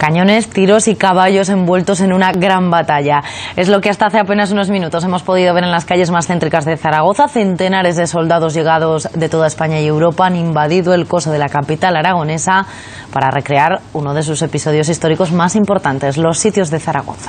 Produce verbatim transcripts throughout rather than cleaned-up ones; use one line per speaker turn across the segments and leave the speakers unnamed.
cañones, tiros y caballos envueltos en una gran batalla. Es lo que hasta hace apenas unos minutos hemos podido ver en las calles más céntricas de Zaragoza. Centenares de soldados llegados de toda España y Europa han invadido el coso de la capital aragonesa para recrear uno de sus episodios históricos más importantes, los sitios de Zaragoza.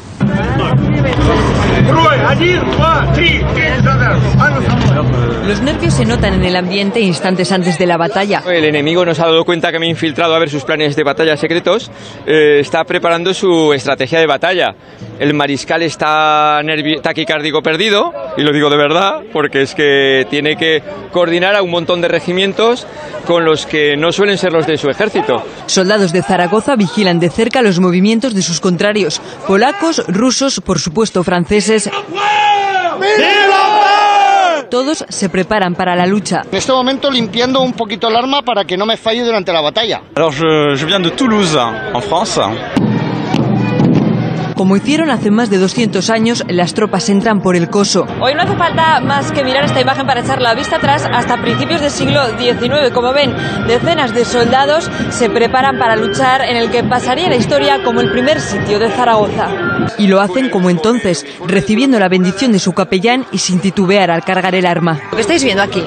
Los nervios se notan en el ambiente instantes antes de la batalla.
El enemigo nos ha dado cuenta que me he infiltrado a ver sus planes de batalla secretos. Eh, está preparando su estrategia de batalla. El mariscal está taquicárdico perdido, y lo digo de verdad, porque es que tiene que coordinar a un montón de regimientos con los que no suelen ser los de su ejército.
Soldados de Zaragoza vigilan de cerca los movimientos de sus contrarios, polacos, rusos, por supuesto franceses. Todos se preparan para la lucha.
En este momento limpiando un poquito el arma para que no me falle durante la batalla.
Alors je, je viens de Toulouse, en France.
Como hicieron hace más de doscientos años, las tropas entran por el coso.
Hoy no hace falta más que mirar esta imagen para echar la vista atrás hasta principios del siglo diecinueve. Como ven, decenas de soldados se preparan para luchar en el que pasaría la historia como el primer sitio de Zaragoza.
Y lo hacen como entonces, recibiendo la bendición de su capellán y sin titubear al cargar el arma.
¿Qué estáis viendo aquí?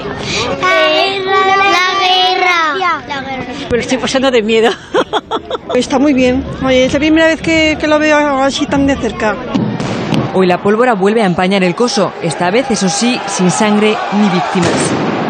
Pero estoy pasando de miedo. Está muy bien. Oye, es la primera vez que, que lo veo así tan de cerca.
Hoy la pólvora vuelve a empañar el coso, esta vez, eso sí, sin sangre ni víctimas.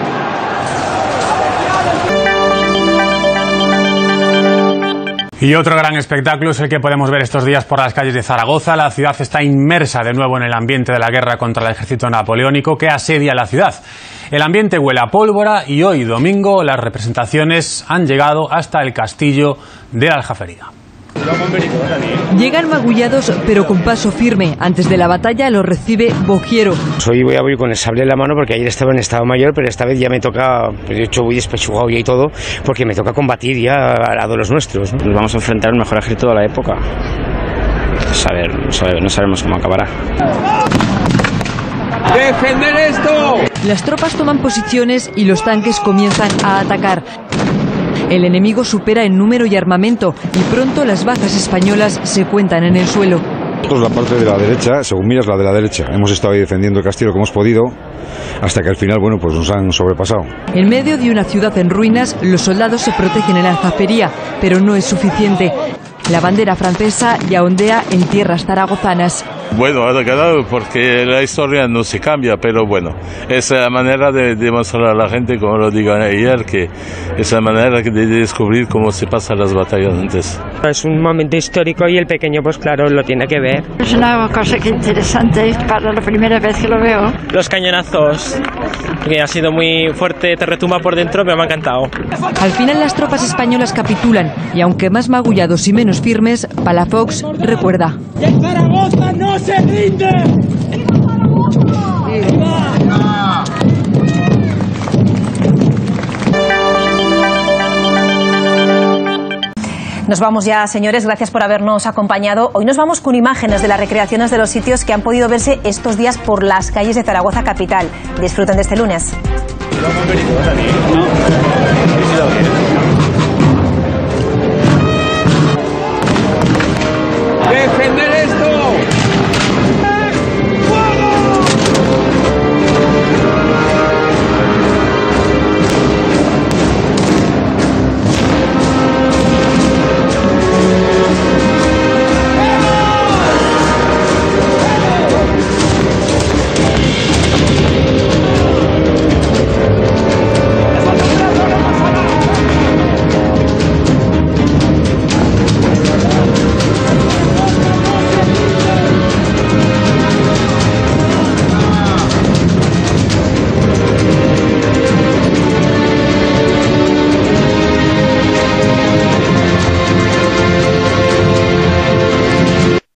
Y otro gran espectáculo es el que podemos ver estos días por las calles de Zaragoza. La ciudad está inmersa de nuevo en el ambiente de la guerra contra el ejército napoleónico que asedia la ciudad. El ambiente huele a pólvora y hoy, domingo, las representaciones han llegado hasta el castillo de la Aljafería.
Llegan magullados pero con paso firme. Antes de la batalla los recibe Bogiero.
Hoy voy a abrir con el sable en la mano porque ayer estaba en estado mayor, pero esta vez ya me toca, de hecho voy despechugado ya y todo, porque me toca combatir ya al lado de los nuestros. Nos vamos a enfrentar al mejor ejército de la época. Saber, saber, no sabemos cómo acabará.
¡Defender esto!
Las tropas toman posiciones y los tanques comienzan a atacar. El enemigo supera en número y armamento y pronto las bajas españolas se cuentan en el suelo.
Nosotros la parte de la derecha, según miras la de la derecha, hemos estado ahí defendiendo el castillo como hemos podido, hasta que al final, bueno, pues nos han sobrepasado.
En medio de una ciudad en ruinas, los soldados se protegen en la Aljafería, pero no es suficiente. La bandera francesa ya ondea en tierras zaragozanas.
Bueno, ha quedado porque la historia no se cambia, pero bueno, es la manera de demostrar a la gente, como lo digo ayer, que es la manera de descubrir cómo se pasan las batallas antes.
Es un momento histórico y el pequeño, pues claro, lo tiene que ver.
Es una cosa que interesante para la primera vez que lo veo.
Los cañonazos, que ha sido muy fuerte, te retumba por dentro, pero me ha encantado.
Al final las tropas españolas capitulan y aunque más magullados y menos firmes, Palafox recuerda.
¡Zaragoza no se rinde!
Nos vamos ya, señores, gracias por habernos acompañado. Hoy nos vamos con imágenes de las recreaciones de los sitios que han podido verse estos días por las calles de Zaragoza capital. Disfruten de este lunes.